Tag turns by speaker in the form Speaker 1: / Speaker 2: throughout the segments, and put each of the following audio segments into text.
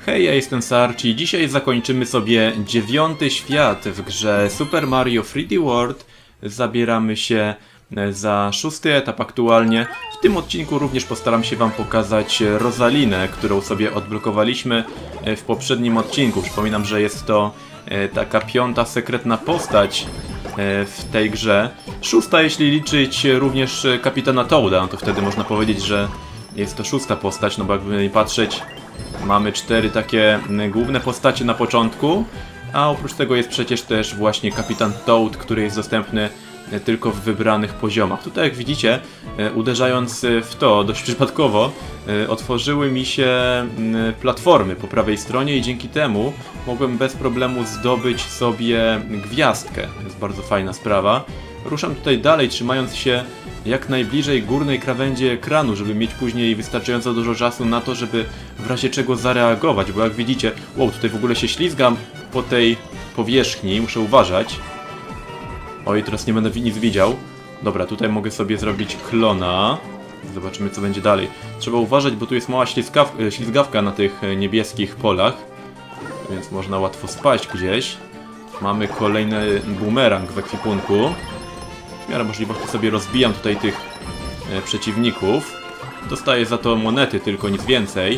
Speaker 1: Hej, ja jestem Sarci i dzisiaj zakończymy sobie 9. świat w grze Super Mario 3D World. Zabieramy się za 6. etap aktualnie. W tym odcinku również postaram się wam pokazać Rosalinę, którą sobie odblokowaliśmy w poprzednim odcinku. Przypominam, że jest to taka 5. sekretna postać w tej grze. 6. jeśli liczyć również kapitana Toada, no to wtedy można powiedzieć, że jest to 6. postać, no bo jakby nie patrzeć, mamy 4 takie główne postacie na początku, a oprócz tego jest przecież też właśnie kapitan Toad, który jest dostępny tylko w wybranych poziomach. Tutaj jak widzicie, uderzając w to dość przypadkowo, otworzyły mi się platformy po prawej stronie i dzięki temu mogłem bez problemu zdobyć sobie gwiazdkę. To jest bardzo fajna sprawa. Ruszam tutaj dalej, trzymając się jak najbliżej górnej krawędzi ekranu, żeby mieć później wystarczająco dużo czasu na to, żeby w razie czego zareagować, bo jak widzicie, wow, tutaj w ogóle się ślizgam po tej powierzchni, muszę uważać. Oj, teraz nie będę nic widział. Dobra, tutaj mogę sobie zrobić klona. Zobaczymy, co będzie dalej. Trzeba uważać, bo tu jest mała ślizgawka na tych niebieskich polach, więc można łatwo spaść gdzieś. Mamy kolejny bumerang w ekwipunku. W miarę możliwości sobie rozbijam tutaj tych przeciwników. Dostaję za to monety, tylko nic więcej.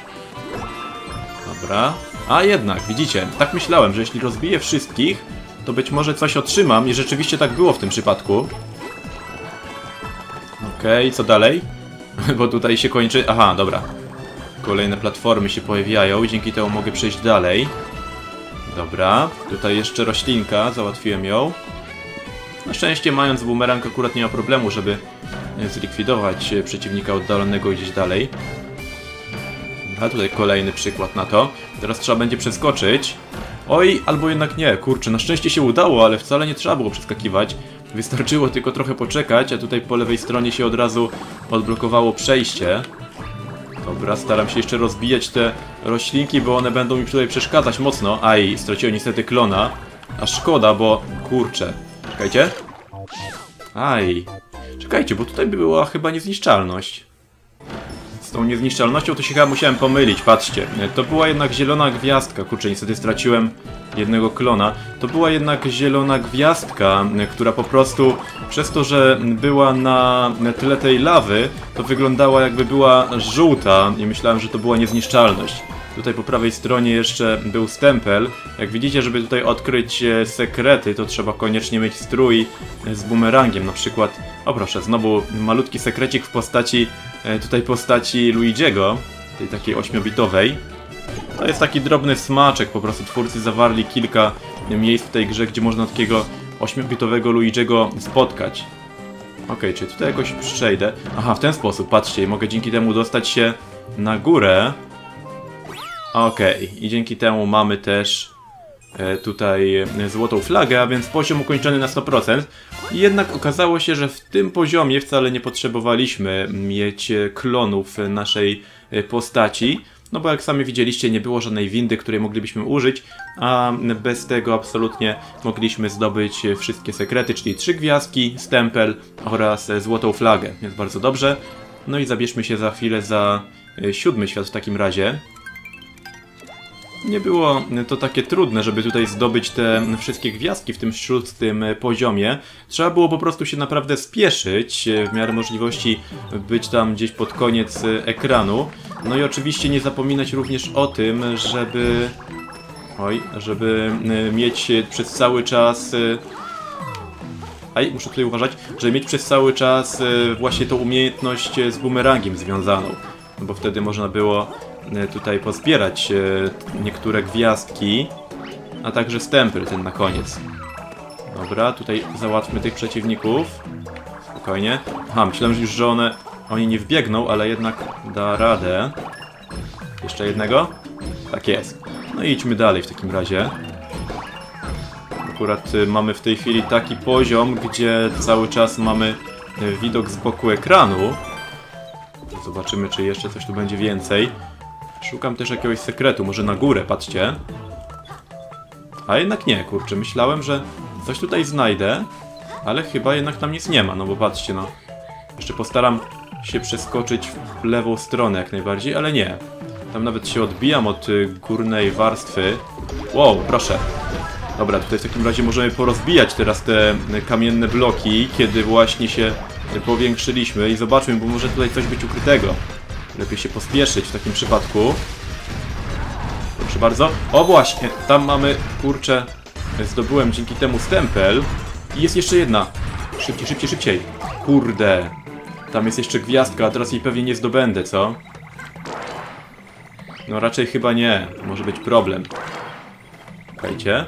Speaker 1: Dobra. A jednak, widzicie, tak myślałem, że jeśli rozbiję wszystkich, to być może coś otrzymam i rzeczywiście tak było w tym przypadku. Okej, co dalej? Bo tutaj się kończy... Aha, dobra. Kolejne platformy się pojawiają i dzięki temu mogę przejść dalej. Dobra, tutaj jeszcze roślinka, załatwiłem ją. Na szczęście, mając bumerang, akurat nie ma problemu, żeby zlikwidować przeciwnika oddalonego gdzieś dalej. A tutaj kolejny przykład na to. Teraz trzeba będzie przeskoczyć. Oj, albo jednak nie, kurczę, na szczęście się udało, ale wcale nie trzeba było przeskakiwać. Wystarczyło tylko trochę poczekać, a tutaj po lewej stronie się od razu odblokowało przejście. Dobra, staram się jeszcze rozbijać te roślinki, bo one będą mi tutaj przeszkadzać mocno. Aj, straciłem niestety klona. A szkoda, bo kurczę. Czekajcie. Aj. Czekajcie, bo tutaj była chyba niezniszczalność. Z tą niezniszczalnością to się chyba musiałem pomylić, patrzcie. To była jednak zielona gwiazdka. Kurczę, niestety straciłem jednego klona. To była jednak zielona gwiazdka, która po prostu przez to, że była na tle tej lawy, to wyglądała jakby była żółta i myślałem, że to była niezniszczalność. Tutaj po prawej stronie jeszcze był stempel. Jak widzicie, żeby tutaj odkryć sekrety, to trzeba koniecznie mieć strój z bumerangiem. Na przykład, o proszę, znowu malutki sekrecik w postaci tutaj postaci Luigiego, tej takiej 8-bitowej. To jest taki drobny smaczek, po prostu twórcy zawarli kilka miejsc w tej grze, gdzie można takiego 8-bitowego Luigiego spotkać. Okej, czy tutaj jakoś przejdę? Aha, w ten sposób, patrzcie, mogę dzięki temu dostać się na górę. Okej, i dzięki temu mamy też tutaj złotą flagę, a więc poziom ukończony na 100%. I jednak okazało się, że w tym poziomie wcale nie potrzebowaliśmy mieć klonów naszej postaci. No bo jak sami widzieliście, nie było żadnej windy, której moglibyśmy użyć, a bez tego absolutnie mogliśmy zdobyć wszystkie sekrety, czyli 3 gwiazdki, stempel oraz złotą flagę. Więc bardzo dobrze. No i zabierzmy się za chwilę za 7. świat w takim razie. Nie było to takie trudne, żeby tutaj zdobyć te wszystkie gwiazdki w tym 6. poziomie. Trzeba było po prostu się naprawdę spieszyć, w miarę możliwości być tam gdzieś pod koniec ekranu. No i oczywiście nie zapominać również o tym, żeby mieć przez cały czas... muszę tutaj uważać, żeby mieć przez cały czas właśnie tą umiejętność z bumerangiem związaną. Bo wtedy można było tutaj pozbierać niektóre gwiazdki, a także stempel ten na koniec. Dobra, tutaj załatwmy tych przeciwników. Spokojnie. Aha, myślałem już, że oni nie wbiegną, ale jednak da radę. Jeszcze jednego? Tak jest. No i idźmy dalej w takim razie. Akurat mamy w tej chwili taki poziom, gdzie cały czas mamy widok z boku ekranu. Zobaczymy, czy jeszcze coś tu będzie więcej. Szukam też jakiegoś sekretu, może na górę, patrzcie. A jednak nie, kurczę, myślałem, że coś tutaj znajdę, ale chyba jednak tam nic nie ma, no bo patrzcie, no. Jeszcze postaram się przeskoczyć w lewą stronę jak najbardziej, ale nie. Tam nawet się odbijam od górnej warstwy. Wow, proszę. Dobra, tutaj w takim razie możemy porozbijać teraz te kamienne bloki, kiedy właśnie się powiększyliśmy. I zobaczmy, bo może tutaj coś być ukrytego. Lepiej się pospieszyć w takim przypadku. Proszę bardzo. O właśnie, tam mamy, kurczę, zdobyłem dzięki temu stempel. I jest jeszcze jedna. Szybciej, szybciej, szybciej. Kurde. Tam jest jeszcze gwiazdka, a teraz jej pewnie nie zdobędę, co? No raczej chyba nie. Może być problem. Czekajcie.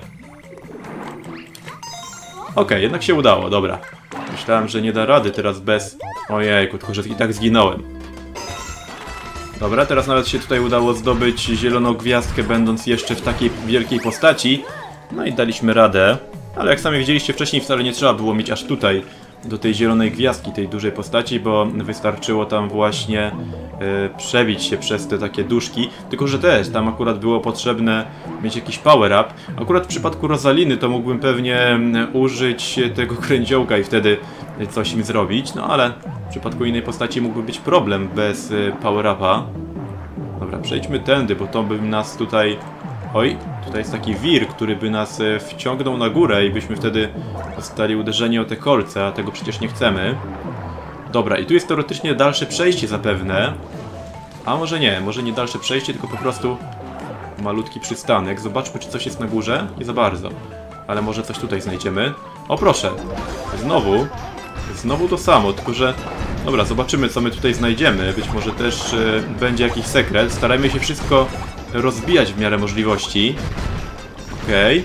Speaker 1: Okej, jednak się udało, dobra. Myślałem, że nie da rady teraz bez... Ojejku, tylko że i tak zginąłem. Dobra, teraz nawet się tutaj udało zdobyć zieloną gwiazdkę, będąc jeszcze w takiej wielkiej postaci. No i daliśmy radę. Ale jak sami widzieliście wcześniej, wcale nie trzeba było mieć aż tutaj do tej zielonej gwiazdki, tej dużej postaci, bo wystarczyło tam właśnie przebić się przez te takie duszki. Tylko że też tam akurat było potrzebne mieć jakiś power up. Akurat w przypadku Rosaliny to mógłbym pewnie użyć tego kręciołka i wtedy coś im zrobić. No ale w przypadku innej postaci mógłby być problem bez power upa. Dobra, przejdźmy tędy, bo to by nas tutaj... Oj, tutaj jest taki wir, który by nas wciągnął na górę i byśmy wtedy dostali uderzenie o te kolce, a tego przecież nie chcemy. Dobra, i tu jest teoretycznie dalsze przejście zapewne. A może nie dalsze przejście, tylko po prostu malutki przystanek. Zobaczmy, czy coś jest na górze. Nie za bardzo. Ale może coś tutaj znajdziemy. O proszę, znowu to samo, tylko że... Dobra, zobaczymy, co my tutaj znajdziemy. Być może też będzie jakiś sekret. Starajmy się wszystko rozbijać w miarę możliwości. Okej.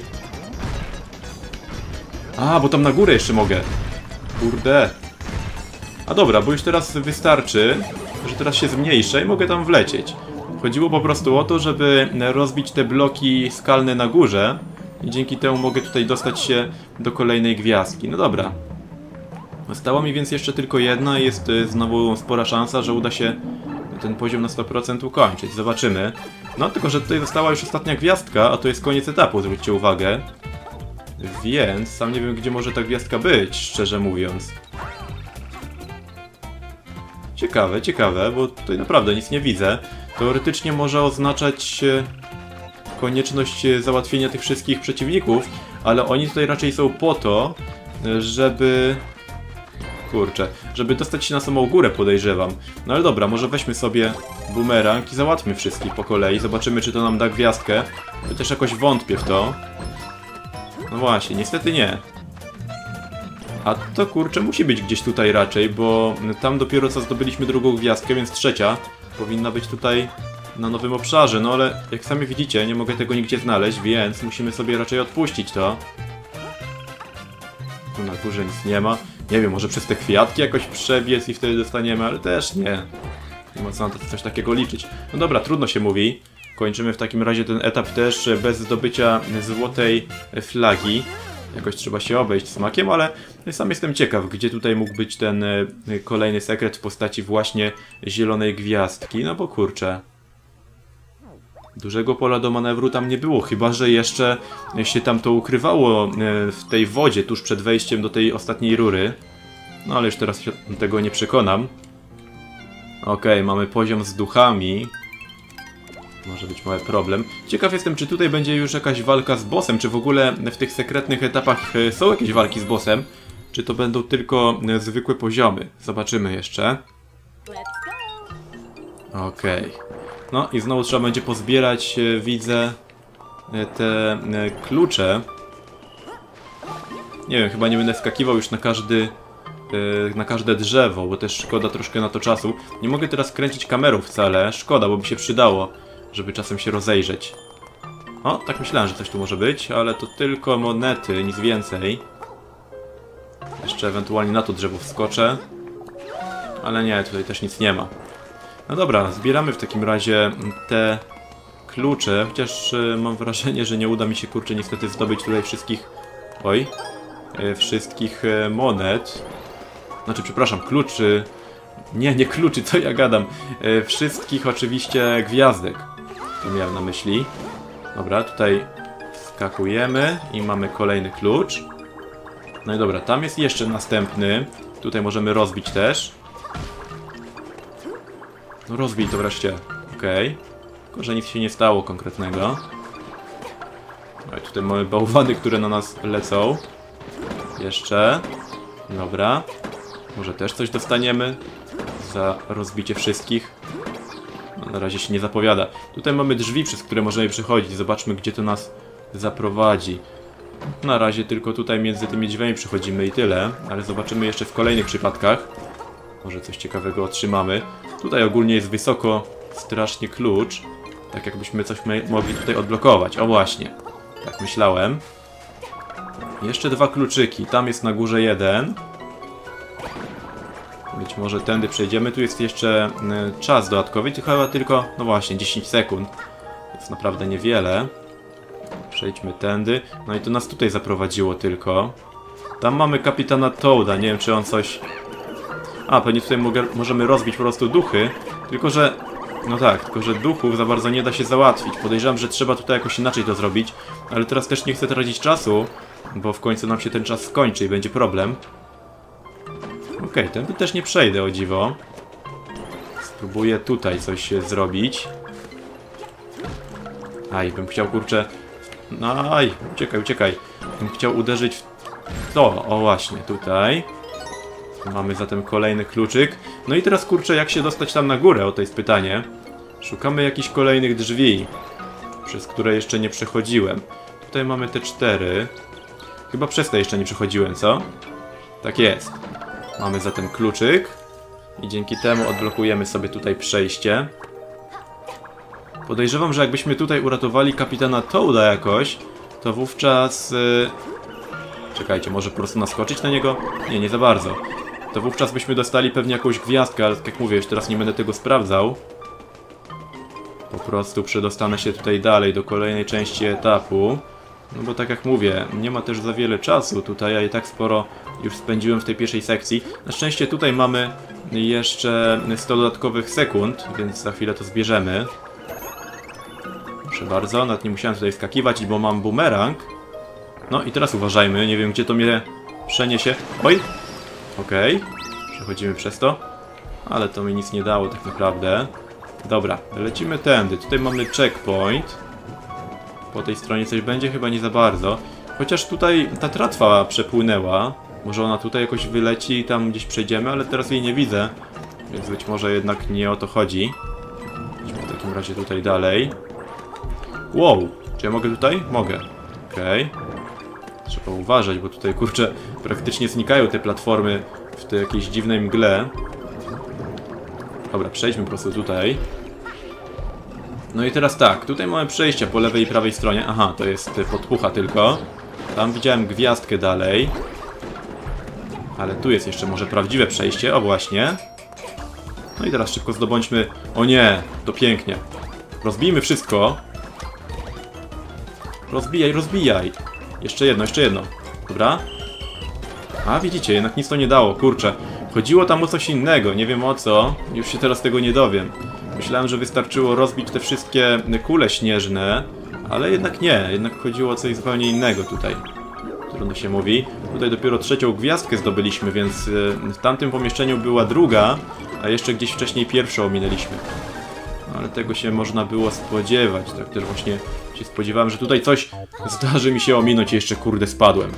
Speaker 1: A, bo tam na górę jeszcze mogę. Kurde. A dobra, bo już teraz wystarczy, że teraz się zmniejszę i mogę tam wlecieć. Chodziło po prostu o to, żeby rozbić te bloki skalne na górze i dzięki temu mogę tutaj dostać się do kolejnej gwiazdki. No dobra. Została mi więc jeszcze tylko jedna i jest znowu spora szansa, że uda się ten poziom na 100% ukończyć. Zobaczymy. No, tylko że tutaj została już ostatnia gwiazdka, a to jest koniec etapu, zwróćcie uwagę. Więc sam nie wiem, gdzie może ta gwiazdka być, szczerze mówiąc. Ciekawe, ciekawe, bo tutaj naprawdę nic nie widzę. Teoretycznie może oznaczać konieczność załatwienia tych wszystkich przeciwników, ale oni tutaj raczej są po to, żeby... Kurczę, żeby dostać się na samą górę, podejrzewam. No ale dobra, może weźmy sobie bumerang i załatwmy wszystkich po kolei. Zobaczymy, czy to nam da gwiazdkę. Chociaż jakoś wątpię w to. No właśnie, niestety nie. A to kurczę musi być gdzieś tutaj raczej, bo tam dopiero co zdobyliśmy drugą gwiazdkę, więc trzecia powinna być tutaj na nowym obszarze. No ale jak sami widzicie, nie mogę tego nigdzie znaleźć, więc musimy sobie raczej odpuścić to. Tu na górze nic nie ma. Nie wiem, może przez te kwiatki jakoś przebiec i wtedy dostaniemy, ale też nie. Nie ma co na to coś takiego liczyć. No dobra, trudno się mówi. Kończymy w takim razie ten etap też bez zdobycia złotej flagi. Jakoś trzeba się obejść smakiem, ale sam jestem ciekaw, gdzie tutaj mógł być ten kolejny sekret w postaci właśnie zielonej gwiazdki. No bo kurczę, dużego pola do manewru tam nie było, chyba że jeszcze się tam to ukrywało w tej wodzie tuż przed wejściem do tej ostatniej rury. No ale już teraz się tego nie przekonam. Okej, mamy poziom z duchami. Może być mały problem. Ciekaw jestem, czy tutaj będzie już jakaś walka z bossem, czy w ogóle w tych sekretnych etapach są jakieś walki z bossem, czy to będą tylko zwykłe poziomy. Zobaczymy jeszcze. Okej. No i znowu trzeba będzie pozbierać, widzę, te klucze. Nie wiem, chyba nie będę wskakiwał już na każde drzewo, bo też szkoda troszkę na to czasu. Nie mogę teraz kręcić kamerą wcale, szkoda, bo by się przydało, żeby czasem się rozejrzeć. O, tak myślałem, że coś tu może być, ale to tylko monety, nic więcej. Jeszcze ewentualnie na to drzewo wskoczę. Ale nie, tutaj też nic nie ma. No dobra, zbieramy w takim razie te klucze, chociaż mam wrażenie, że nie uda mi się, kurczę, niestety zdobyć tutaj wszystkich... Oj, wszystkich monet. Znaczy, przepraszam, kluczy... Nie kluczy, co ja gadam. Wszystkich oczywiście gwiazdek. To miałem na myśli. Dobra, tutaj skakujemy i mamy kolejny klucz. No i dobra, tam jest jeszcze następny. Tutaj możemy rozbić też. No rozbij to wreszcie. Okej. Tylko że nic się nie stało konkretnego. No i tutaj mamy bałwany, które na nas lecą. Jeszcze. Dobra. Może też coś dostaniemy za rozbicie wszystkich. No, na razie się nie zapowiada. Tutaj mamy drzwi, przez które możemy przechodzić. Zobaczmy, gdzie to nas zaprowadzi. Na razie tylko tutaj między tymi drzwiami przechodzimy i tyle. Ale zobaczymy jeszcze w kolejnych przypadkach. Może coś ciekawego otrzymamy. Tutaj ogólnie jest wysoko strasznie klucz. Tak jakbyśmy coś mogli tutaj odblokować. O właśnie. Tak myślałem. Jeszcze 2 kluczyki. Tam jest na górze jeden. Być może tędy przejdziemy. Tu jest jeszcze czas dodatkowy. To chyba tylko, no właśnie, 10 sekund. Więc naprawdę niewiele. Przejdźmy tędy. No i to nas tutaj zaprowadziło tylko. Tam mamy kapitana Toada. Nie wiem, czy on coś... A, pewnie tutaj możemy rozbić po prostu duchy. Tylko, że... No tak, tylko, że duchów za bardzo nie da się załatwić. Podejrzewam, że trzeba tutaj jakoś inaczej to zrobić. Ale teraz też nie chcę tracić czasu, bo w końcu nam się ten czas skończy i będzie problem. Okej, tędy też nie przejdę, o dziwo. Spróbuję tutaj coś zrobić. Aj, bym chciał, kurczę... No, aj, uciekaj, uciekaj. Bym chciał uderzyć w to, o właśnie, tutaj. Mamy zatem kolejny kluczyk. No i teraz, kurczę, jak się dostać tam na górę? O, to jest pytanie. Szukamy jakichś kolejnych drzwi, przez które jeszcze nie przechodziłem. Tutaj mamy te 4. Chyba przez te jeszcze nie przechodziłem, co? Tak jest. Mamy zatem kluczyk. I dzięki temu odblokujemy sobie tutaj przejście. Podejrzewam, że jakbyśmy tutaj uratowali kapitana Toada jakoś, to wówczas... Czekajcie, może po prostu naskoczyć na niego? Nie, nie za bardzo. To wówczas byśmy dostali pewnie jakąś gwiazdkę, ale tak jak mówię, już teraz nie będę tego sprawdzał. Po prostu przedostanę się tutaj dalej do kolejnej części etapu. No bo tak jak mówię, nie ma też za wiele czasu tutaj, a i tak sporo już spędziłem w tej pierwszej sekcji. Na szczęście tutaj mamy jeszcze 100 dodatkowych sekund, więc za chwilę to zbierzemy. Proszę bardzo, nawet nie musiałem tutaj skakiwać, bo mam bumerang. No i teraz uważajmy, nie wiem gdzie to mnie przeniesie. Oj! Okej, przechodzimy przez to. Ale to mi nic nie dało tak naprawdę. Dobra, lecimy tędy. Tutaj mamy checkpoint. Po tej stronie coś będzie? Chyba nie za bardzo. Chociaż tutaj ta tratwa przepłynęła. Może ona tutaj jakoś wyleci i tam gdzieś przejdziemy, ale teraz jej nie widzę. Więc być może jednak nie o to chodzi. Idźmy w takim razie tutaj dalej. Wow! Czy ja mogę tutaj? Mogę. Okej. Trzeba uważać, bo tutaj, kurczę, praktycznie znikają te platformy w tej jakiejś dziwnej mgle. Dobra, przejdźmy po prostu tutaj. No i teraz tak, tutaj mamy przejścia po lewej i prawej stronie. Aha, to jest podpucha tylko. Tam widziałem gwiazdkę dalej. Ale tu jest jeszcze może prawdziwe przejście, o właśnie. No i teraz szybko zdobądźmy... O nie, to pięknie. Rozbijmy wszystko. Rozbijaj, rozbijaj. Jeszcze jedno, jeszcze jedno. Dobra. A, widzicie, jednak nic to nie dało, kurczę. Chodziło tam o coś innego, nie wiem o co. Już się teraz tego nie dowiem. Myślałem, że wystarczyło rozbić te wszystkie kule śnieżne, ale jednak nie. Jednak chodziło o coś zupełnie innego tutaj. Trudno się mówi. Tutaj dopiero 3. gwiazdkę zdobyliśmy, więc w tamtym pomieszczeniu była 2, a jeszcze gdzieś wcześniej 1 ominęliśmy. Ale tego się można było spodziewać. Tak też właśnie się spodziewałem, że tutaj coś zdarzy mi się ominąć i jeszcze kurde spadłem.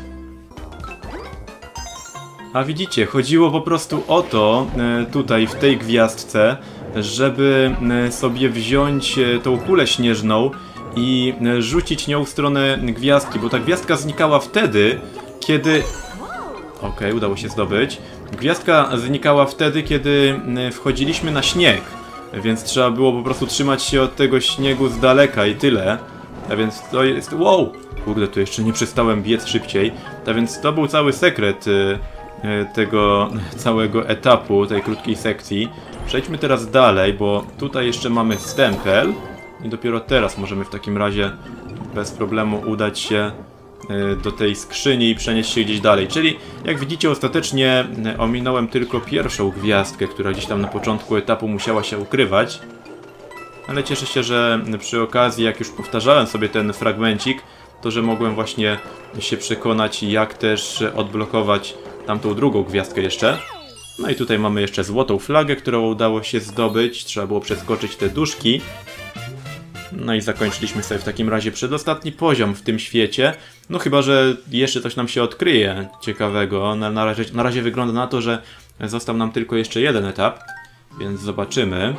Speaker 1: A widzicie, chodziło po prostu o to, tutaj w tej gwiazdce, żeby sobie wziąć tą kulę śnieżną i rzucić nią w stronę gwiazdki, bo ta gwiazdka znikała wtedy, kiedy... Okej, udało się zdobyć. Gwiazdka znikała wtedy, kiedy wchodziliśmy na śnieg, więc trzeba było po prostu trzymać się od tego śniegu z daleka i tyle. A więc to jest... Wow! Kurde, tu jeszcze nie przestałem biec szybciej. A więc to był cały sekret tego całego etapu, tej krótkiej sekcji. Przejdźmy teraz dalej, bo tutaj jeszcze mamy stempel i dopiero teraz możemy w takim razie bez problemu udać się do tej skrzyni i przenieść się gdzieś dalej. Czyli jak widzicie, ostatecznie ominąłem tylko 1. gwiazdkę, która gdzieś tam na początku etapu musiała się ukrywać. Ale cieszę się, że przy okazji, jak już powtarzałem sobie ten fragmencik, to że mogłem właśnie się przekonać, jak też odblokować tamtą 2. gwiazdkę jeszcze. No i tutaj mamy jeszcze złotą flagę, którą udało się zdobyć. Trzeba było przeskoczyć te duszki. No i zakończyliśmy sobie w takim razie przedostatni poziom w tym świecie. No chyba, że jeszcze coś nam się odkryje ciekawego. Na razie wygląda na to, że został nam tylko jeszcze jeden etap, więc zobaczymy.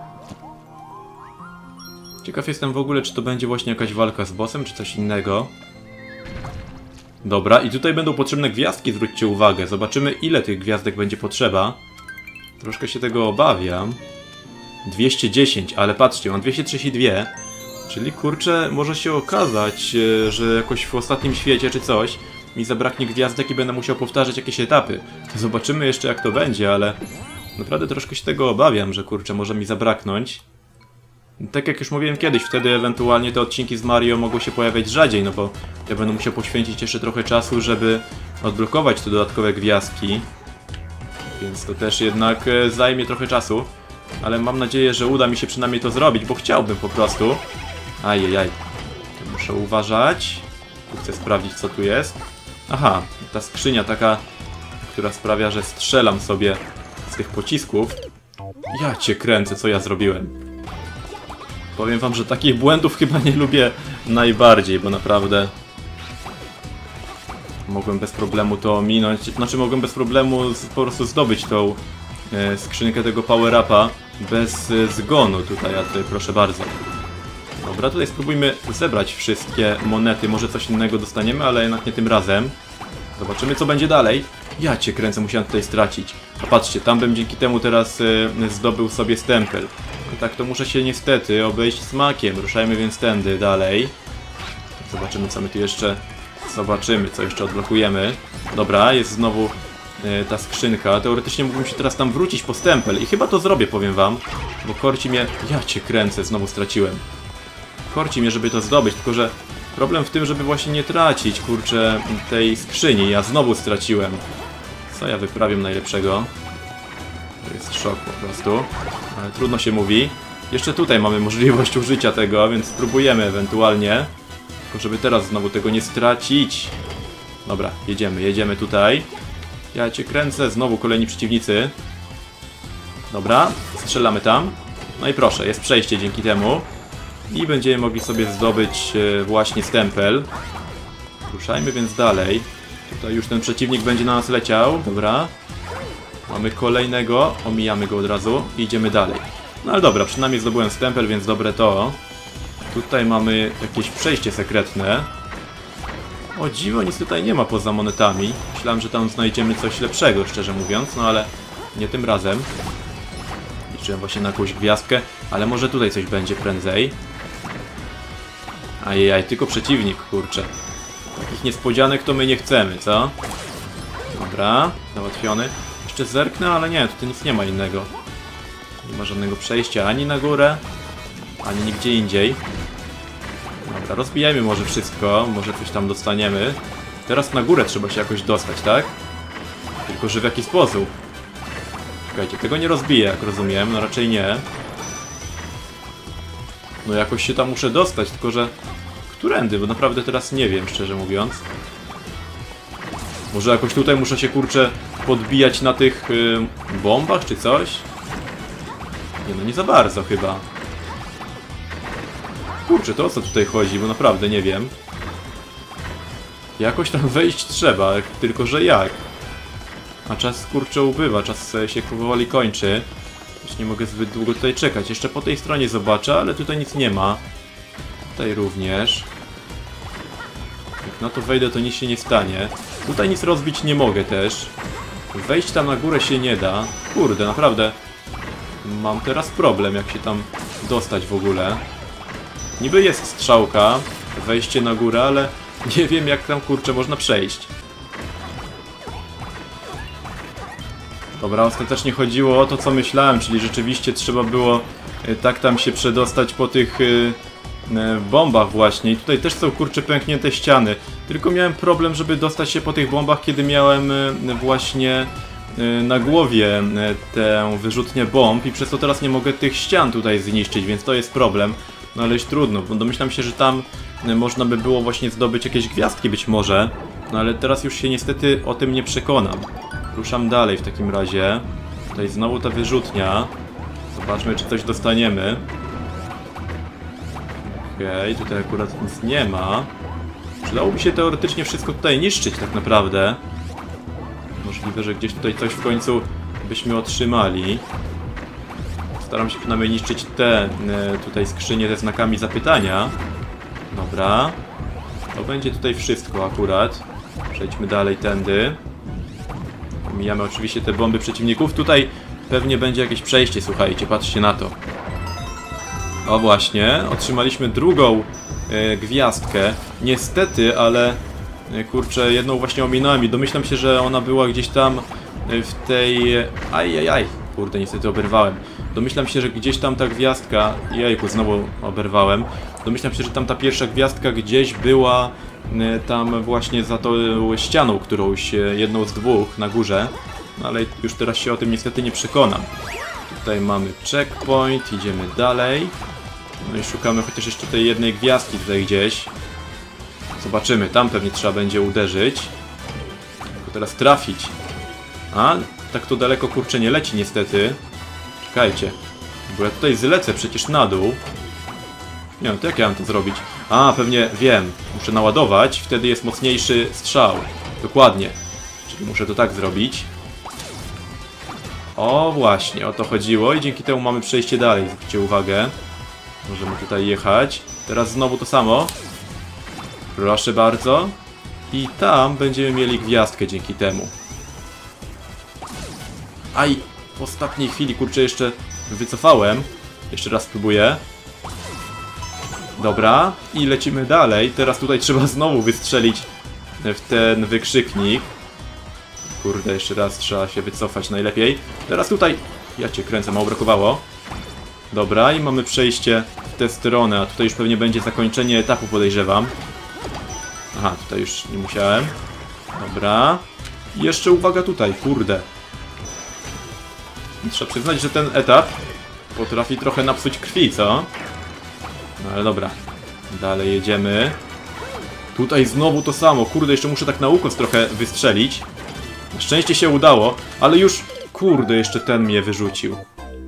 Speaker 1: Ciekaw jestem w ogóle, czy to będzie właśnie jakaś walka z bossem, czy coś innego. Dobra, i tutaj będą potrzebne gwiazdki, zwróćcie uwagę. Zobaczymy, ile tych gwiazdek będzie potrzeba. Troszkę się tego obawiam. 210, ale patrzcie, mam 232. Czyli kurczę, może się okazać, że jakoś w ostatnim świecie czy coś mi zabraknie gwiazdek i będę musiał powtarzać jakieś etapy. Zobaczymy jeszcze, jak to będzie, ale naprawdę troszkę się tego obawiam, że kurczę, może mi zabraknąć. Tak jak już mówiłem kiedyś, wtedy ewentualnie te odcinki z Mario mogą się pojawiać rzadziej, no bo ja będę musiał poświęcić jeszcze trochę czasu, żeby odblokować te dodatkowe gwiazdki. Więc to też jednak zajmie trochę czasu. Ale mam nadzieję, że uda mi się przynajmniej to zrobić, bo chciałbym po prostu. Ajajaj. Muszę uważać. Tu chcę sprawdzić, co tu jest. Aha, ta skrzynia taka, która sprawia, że strzelam sobie z tych pocisków. Ja cię kręcę, co ja zrobiłem. Powiem wam, że takich błędów chyba nie lubię najbardziej, bo naprawdę mogłem bez problemu to ominąć. Znaczy mogłem bez problemu po prostu zdobyć tą skrzynkę tego power-upa bez zgonu tutaj, a tutaj proszę bardzo. Dobra, tutaj spróbujmy zebrać wszystkie monety, może coś innego dostaniemy, ale jednak nie tym razem. Zobaczymy, co będzie dalej. Ja cię kręcę, musiałem tutaj stracić. A patrzcie, tam bym dzięki temu teraz zdobył sobie stempel. No tak, to muszę się niestety obejść smakiem. Ruszajmy więc tędy dalej. Zobaczymy, co my tu jeszcze... Zobaczymy, co jeszcze odblokujemy. Dobra, jest znowu ta skrzynka. Teoretycznie mógłbym się teraz tam wrócić po stempel. I chyba to zrobię, powiem wam. Bo korci mnie... Ja cię kręcę, znowu straciłem. Korci mnie, żeby to zdobyć, tylko że... Problem w tym, żeby właśnie nie tracić, kurczę, tej skrzyni. Ja znowu straciłem. Co ja wyprawiam najlepszego? To jest szok po prostu. Ale trudno się mówi. Jeszcze tutaj mamy możliwość użycia tego, więc spróbujemy ewentualnie. Tylko żeby teraz znowu tego nie stracić. Dobra, jedziemy tutaj. Ja cię kręcę, znowu kolejni przeciwnicy. Dobra, strzelamy tam. No i proszę, jest przejście dzięki temu. I będziemy mogli sobie zdobyć właśnie stempel. Ruszajmy więc dalej. Tutaj już ten przeciwnik będzie na nas leciał. Dobra. Mamy kolejnego, omijamy go od razu i idziemy dalej. No ale dobra, przynajmniej zdobyłem stempel, więc dobre to. Tutaj mamy jakieś przejście sekretne. O dziwo, nic tutaj nie ma poza monetami. Myślałem, że tam znajdziemy coś lepszego, szczerze mówiąc, no ale nie tym razem. Liczyłem właśnie na jakąś gwiazdkę, ale może tutaj coś będzie prędzej. Ajajaj, tylko przeciwnik, kurczę. Takich niespodzianek to my nie chcemy, co? Dobra, załatwiony. Jeszcze zerknę, ale nie, tutaj nic nie ma innego. Nie ma żadnego przejścia ani na górę, ani nigdzie indziej. Dobra, rozbijajmy może wszystko, może coś tam dostaniemy. Teraz na górę trzeba się jakoś dostać, tak? Tylko, że w jaki sposób? Czekajcie, tego nie rozbiję, jak rozumiem, no raczej nie. No jakoś się tam muszę dostać, tylko że... Którędy? Bo naprawdę teraz nie wiem, szczerze mówiąc. Może jakoś tutaj muszę się, kurczę, podbijać na tych bombach, czy coś? Nie no, nie za bardzo chyba. Kurczę, to o co tutaj chodzi, bo naprawdę nie wiem. Jakoś tam wejść trzeba, tylko że jak? A czas, kurczę, ubywa, czas się powoli kończy. Już nie mogę zbyt długo tutaj czekać. Jeszcze po tej stronie zobaczę, ale tutaj nic nie ma. Tutaj również. Jak na to wejdę, to nic się nie stanie. Tutaj nic rozbić nie mogę też. Wejść tam na górę się nie da. Kurde, naprawdę. Mam teraz problem, jak się tam dostać w ogóle. Niby jest strzałka, wejście na górę, ale nie wiem, jak tam, kurczę, można przejść. Dobra, ostatecznie chodziło o to, co myślałem, czyli rzeczywiście trzeba było tak tam się przedostać po tych bombach właśnie. I tutaj też są, kurczę, pęknięte ściany. Tylko miałem problem, żeby dostać się po tych bombach, kiedy miałem właśnie na głowie tę wyrzutnię bomb i przez to teraz nie mogę tych ścian tutaj zniszczyć, więc to jest problem. No aleś trudno, bo domyślam się, że tam można by było właśnie zdobyć jakieś gwiazdki być może. No ale teraz już się niestety o tym nie przekonam. Ruszam dalej w takim razie. Tutaj znowu ta wyrzutnia. Zobaczmy, czy coś dostaniemy. Okej, tutaj akurat nic nie ma. Przydałoby się teoretycznie wszystko tutaj niszczyć tak naprawdę. Możliwe, że gdzieś tutaj coś w końcu byśmy otrzymali. Staram się przynajmniej niszczyć te tutaj skrzynie ze znakami zapytania. Dobra. To będzie tutaj wszystko akurat. Przejdźmy dalej tędy. Pomijamy oczywiście te bomby przeciwników. Tutaj pewnie będzie jakieś przejście, słuchajcie, patrzcie na to. O właśnie, otrzymaliśmy drugą gwiazdkę. Niestety, ale kurczę, jedną właśnie ominąłem i domyślam się, że ona była gdzieś tam w tej... Kurde, niestety oberwałem. Domyślam się, że gdzieś tam ta gwiazdka... Jejku, znowu oberwałem. Domyślam się, że tam ta pierwsza gwiazdka gdzieś była tam właśnie za tą ścianą, którąś, jedną z dwóch na górze. No ale już teraz się o tym niestety nie przekonam. Tutaj mamy checkpoint, idziemy dalej. No i szukamy chociaż jeszcze tej jednej gwiazdki tutaj gdzieś. Zobaczymy, tam pewnie trzeba będzie uderzyć. Tylko teraz trafić. A, tak to daleko kurczę nie leci niestety. Czekajcie, bo ja tutaj zlecę przecież na dół. Nie no, to jak ja mam to zrobić? A, pewnie wiem, muszę naładować, wtedy jest mocniejszy strzał. Dokładnie, czyli muszę to tak zrobić. O właśnie, o to chodziło i dzięki temu mamy przejście dalej, zwróćcie uwagę. Możemy tutaj jechać. Teraz znowu to samo. Proszę bardzo. I tam będziemy mieli gwiazdkę dzięki temu. Aj, w ostatniej chwili, kurczę, jeszcze wycofałem. Jeszcze raz spróbuję. Dobra, i lecimy dalej. Teraz tutaj trzeba znowu wystrzelić w ten wykrzyknik. Kurde, jeszcze raz trzeba się wycofać najlepiej. Teraz tutaj... Ja cię kręcę, mało brakowało. Dobra, i mamy przejście w tę stronę, a tutaj już pewnie będzie zakończenie etapu, podejrzewam. Aha, tutaj już nie musiałem. Dobra. I jeszcze uwaga tutaj, kurde. Trzeba przyznać, że ten etap potrafi trochę napsuć krwi, co? No ale dobra. Dalej jedziemy. Tutaj znowu to samo. Kurde, jeszcze muszę tak na ukos trochę wystrzelić. Na szczęście się udało, ale już... Kurde, jeszcze ten mnie wyrzucił.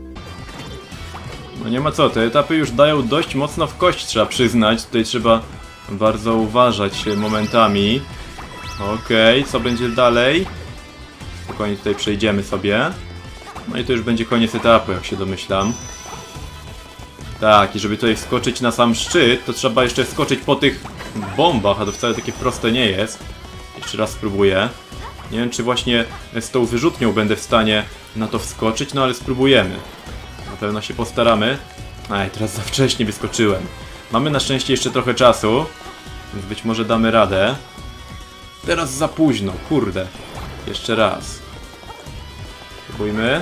Speaker 1: No nie ma co, te etapy już dają dość mocno w kość, trzeba przyznać. Tutaj trzeba bardzo uważać momentami. Okej, co będzie dalej? Spokojnie tutaj przejdziemy sobie. No i to już będzie koniec etapu, jak się domyślam. Tak, i żeby tutaj wskoczyć na sam szczyt, to trzeba jeszcze wskoczyć po tych bombach, a to wcale takie proste nie jest. Jeszcze raz spróbuję. Nie wiem, czy właśnie z tą wyrzutnią będę w stanie na to wskoczyć, no ale spróbujemy. Na pewno się postaramy. Aj, teraz za wcześnie wyskoczyłem. Mamy na szczęście jeszcze trochę czasu, więc być może damy radę. Teraz za późno, kurde. Jeszcze raz. Spróbujmy.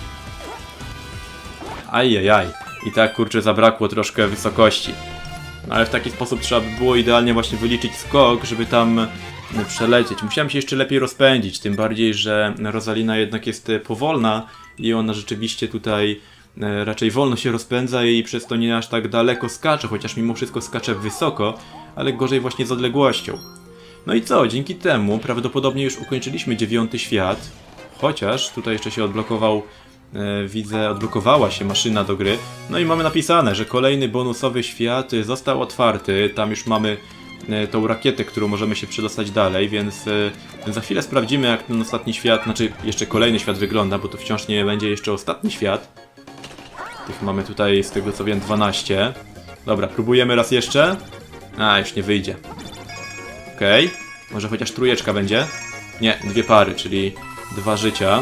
Speaker 1: Ajajaj. I tak, kurczę, zabrakło troszkę wysokości. No ale w taki sposób trzeba by było idealnie właśnie wyliczyć skok, żeby tam przelecieć. Musiałem się jeszcze lepiej rozpędzić, tym bardziej, że Rosalina jednak jest powolna i ona rzeczywiście tutaj raczej wolno się rozpędza i przez to nie aż tak daleko skacze, chociaż mimo wszystko skacze wysoko, ale gorzej właśnie z odległością. No i co? Dzięki temu prawdopodobnie już ukończyliśmy 9. świat, chociaż tutaj jeszcze się odblokował, widzę, odblokowała się maszyna do gry. No i mamy napisane, że kolejny bonusowy świat został otwarty, tam już mamy tą rakietę, którą możemy się przedostać dalej, więc za chwilę sprawdzimy, jak ten ostatni świat, znaczy jeszcze kolejny świat wygląda, bo to wciąż nie będzie jeszcze ostatni świat. Tych mamy tutaj, z tego co wiem, 12. Dobra, próbujemy raz jeszcze. A, już nie wyjdzie. Okej, może chociaż trójeczka będzie? Nie, 2 pary, czyli 2 życia.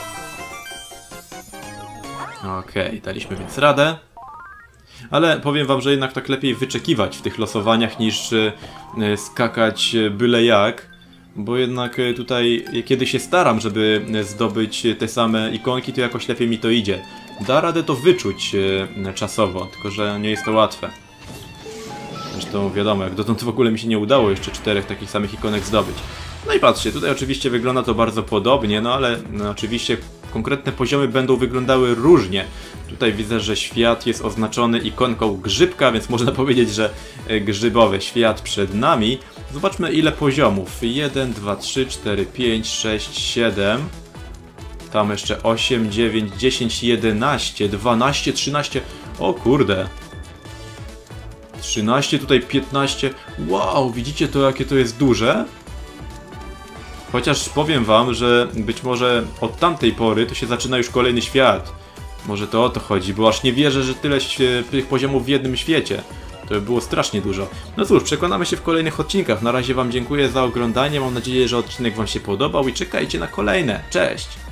Speaker 1: Okej, daliśmy więc radę. Ale powiem wam, że jednak tak lepiej wyczekiwać w tych losowaniach niż skakać byle jak. Bo jednak tutaj, kiedy się staram, żeby zdobyć te same ikonki, to jakoś lepiej mi to idzie. Da radę to wyczuć czasowo, tylko że nie jest to łatwe. Zresztą wiadomo, jak dotąd w ogóle mi się nie udało jeszcze 4 takich samych ikonek zdobyć. No i patrzcie, tutaj oczywiście wygląda to bardzo podobnie, no ale oczywiście konkretne poziomy będą wyglądały różnie. Tutaj widzę, że świat jest oznaczony ikonką grzybka, więc można powiedzieć, że grzybowy świat przed nami. Zobaczmy, ile poziomów. 1, 2, 3, 4, 5, 6, 7. Tam jeszcze 8, 9, 10, 11, 12, 13. O kurde. 13, tutaj 15. Wow, widzicie to, jakie to jest duże? Chociaż powiem wam, że być może od tamtej pory to się zaczyna już kolejny świat. Może to o to chodzi, bo aż nie wierzę, że tyle tych poziomów w jednym świecie. To by było strasznie dużo. No cóż, przekonamy się w kolejnych odcinkach. Na razie wam dziękuję za oglądanie. Mam nadzieję, że odcinek wam się podobał i czekajcie na kolejne. Cześć!